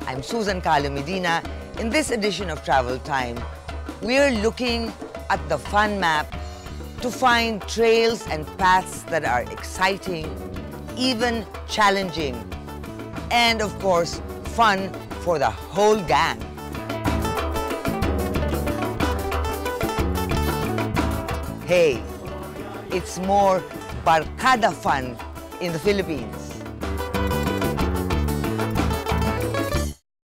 I'm Susan Calo Medina. In this edition of Travel Time, we're looking at the fun map to find trails and paths that are exciting, even challenging, and of course, fun for the whole gang. Hey, it's more Barkada fun in the Philippines.